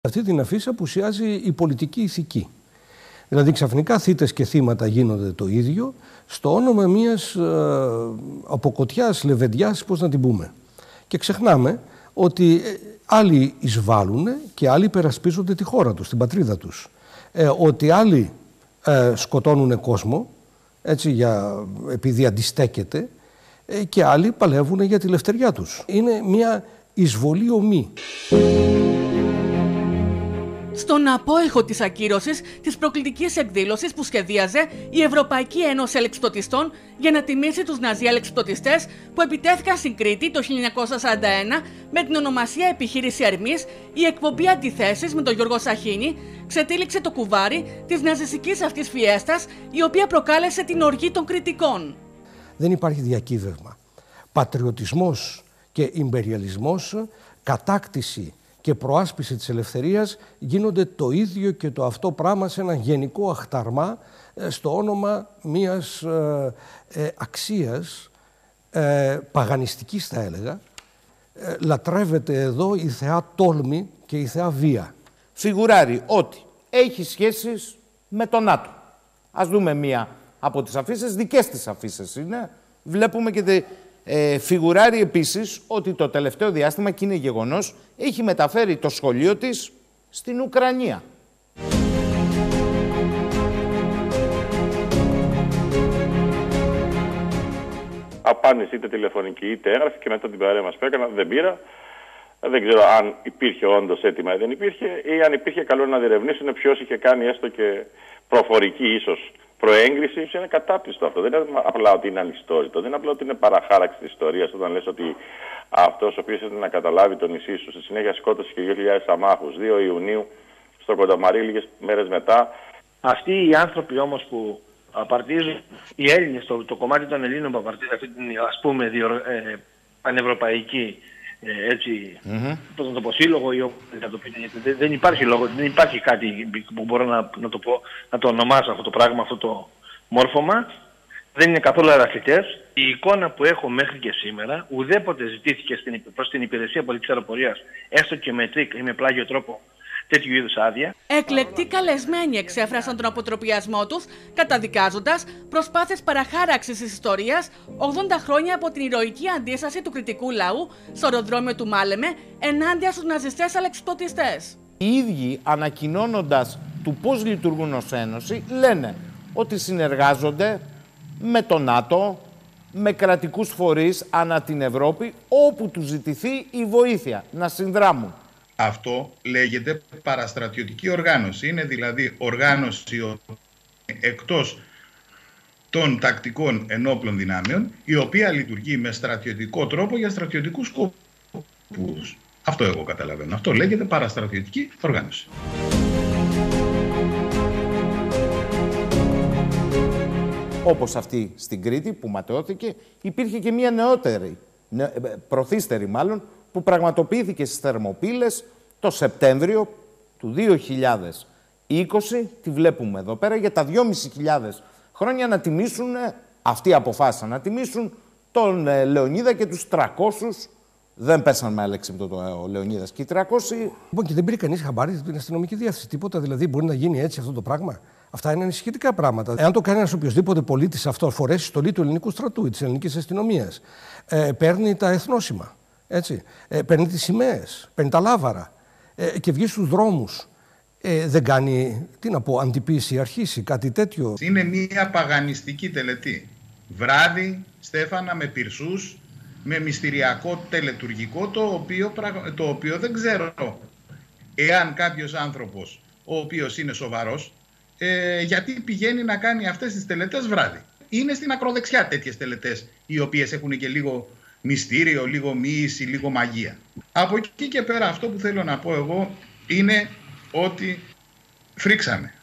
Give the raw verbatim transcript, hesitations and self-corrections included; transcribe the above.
Αυτή την αφίσα απουσιάζει η πολιτική ηθική. Δηλαδή ξαφνικά θύτες και θύματα γίνονται το ίδιο στο όνομα μιας ε, αποκοτιάς, λεβεντιάς, πώς να την πούμε. Και ξεχνάμε ότι άλλοι εισβάλλουν και άλλοι υπερασπίζονται τη χώρα τους, την πατρίδα τους. Ε, ότι άλλοι ε, σκοτώνουν κόσμο, έτσι, για, επειδή αντιστέκεται, ε, και άλλοι παλεύουν για τη ελευθεριά τους. Είναι μια εισβολή ομή. Στον απόϊχο της ακύρωσης της προκλητικής εκδήλωσης που σχεδίαζε η Ευρωπαϊκή Ένωση Αλεξιπτωτιστών για να τιμήσει τους Ναζί αλεξιπτωτιστές που επιτέθηκαν στην Κρήτη το χίλια εννιακόσια σαράντα ένα με την ονομασία Επιχείρηση Ερμής, η εκπομπή Αντιθέσεις με τον Γιώργο Σαχίνη ξετύλιξε το κουβάρι της ναζιστικής αυτής φιέστας, η οποία προκάλεσε την οργή των κριτικών. Δεν υπάρχει διακύβευμα. Πατριωτισμός και ιμπεριαλισμός, κατάκτηση και προάσπιση της ελευθερίας γίνονται το ίδιο και το αυτό πράγμα σε ένα γενικό αχταρμά στο όνομα μιας ε, ε, αξίας ε, παγανιστικής, θα έλεγα. Ε, λατρεύεται εδώ η θεά τόλμη και η θεά βία. Φιγουράρει ότι έχει σχέσεις με τον ΝΑΤΟ. Ας δούμε μία από τις αφίσες, δικές της αφίσες είναι. Βλέπουμε και τη... Ε, φιγουράρει επίσης ότι το τελευταίο διάστημα, και είναι γεγονός, έχει μεταφέρει το σχολείο της στην Ουκρανία. Απάντηση είτε τηλεφωνική είτε έγραφη και μετά την παρέμβαση που έκανα δεν πήρα. Δεν ξέρω αν υπήρχε όντως έτοιμα ή δεν υπήρχε, ή αν υπήρχε καλό να διερευνήσουν ποιος είχε κάνει έστω και προφορική ίσως προέγκριση. Είναι κατάπτυστο αυτό. Δεν είναι απλά ότι είναι ανιστόρητο. Δεν είναι απλά ότι είναι παραχάραξη της ιστορίας όταν λες ότι αυτός ο οποίος ήθελε να καταλάβει το νησί σου στη συνέχεια σκότωσε και δύο χιλιάδες αμάχους δύο Ιουνίου στο Κονταμαρί λίγες μέρες μετά. Αυτοί οι άνθρωποι όμως που απαρτίζουν, οι Έλληνες, το, το κομμάτι των Ελλήνων που απαρτίζουν αυτή την, ας πούμε, διο, ε, πανευρωπαϊκή ε, έτσι, mm-hmm. πώς να το πω, σύλλογο ή να το πείτε, δεν, δεν υπάρχει λόγο, δεν υπάρχει κάτι που μπορώ να, να το πω, να το ονομάσω αυτό το πράγμα, αυτό το μόρφωμα. Δεν είναι καθόλου ερασιτές. Η εικόνα που έχω μέχρι και σήμερα ουδέποτε ζητήθηκε στην, προς την υπηρεσία πολιτικής αεροπορίας, έστω και με τρίκ ή με πλάγιο τρόπο, τέτοιου είδους άδεια. Εκλεκτοί καλεσμένοι εξέφρασαν τον αποτροπιασμό τους, καταδικάζοντας προσπάθειες παραχάραξης της ιστορίας ογδόντα χρόνια από την ηρωική αντίσταση του κριτικού λαού στο αεροδρόμιο του Μάλεμε ενάντια στους ναζιστές αλεξιπτωτιστές. Οι ίδιοι, ανακοινώνοντας του πώς λειτουργούν ως Ένωση, λένε ότι συνεργάζονται με το ΝΑΤΟ, με κρατικούς φορείς ανά την Ευρώπη, όπου τους ζητηθεί η βοήθεια να συνδράμουν. Αυτό λέγεται παραστρατιωτική οργάνωση. Είναι δηλαδή οργάνωση εκτός των τακτικών ενόπλων δυνάμεων, η οποία λειτουργεί με στρατιωτικό τρόπο για στρατιωτικούς σκοπούς. Αυτό εγώ καταλαβαίνω. Αυτό λέγεται παραστρατιωτική οργάνωση. Όπως αυτή στην Κρήτη που ματαιώθηκε, υπήρχε και μια νεότερη, προθύστερη μάλλον, που πραγματοποιήθηκε στις Θερμοπύλες το Σεπτέμβριο του δύο χιλιάδες είκοσι, τη βλέπουμε εδώ πέρα, για τα δυόμισι χιλιάδες χρόνια να τιμήσουν, αυτοί αποφάσισαν να τιμήσουν τον ε, Λεωνίδα και τους τριακόσιους, δεν πέσαν με αλεξίπτωτο ο Λεωνίδας και οι τριακόσιοι. Λοιπόν, και δεν πήρε κανείς χαμπάρι από την αστυνομική διάθεση. Τίποτα δηλαδή μπορεί να γίνει έτσι αυτό το πράγμα. Αυτά είναι ανησυχητικά πράγματα. Εάν το κάνει ένας οποιοδήποτε πολίτης αυτό, φορέσει στολή του ελληνικού στρατού ή της ελληνικής αστυνομίας, ε, παίρνει τα εθνόσημα. Έτσι. Ε, παίρνει τις σημαίες, παίρνει τα λάβαρα ε, και βγει στους δρόμους. Ε, δεν κάνει, τι να πω, αντιποίηση, αρχίσει, κάτι τέτοιο. Είναι μια παγανιστική τελετή. Βράδυ, Στέφανα, με πυρσούς, με μυστηριακό τελετουργικό, το οποίο, το οποίο δεν ξέρω εάν κάποιος άνθρωπος, ο οποίος είναι σοβαρός, ε, γιατί πηγαίνει να κάνει αυτές τις τελετές βράδυ. Είναι στην ακροδεξιά τέτοιες τελετές, οι οποίες έχουν και λίγο μυστήριο, λίγο μοίηση, λίγο μαγεία. Από εκεί και πέρα αυτό που θέλω να πω εγώ είναι ότι φρίξαμε.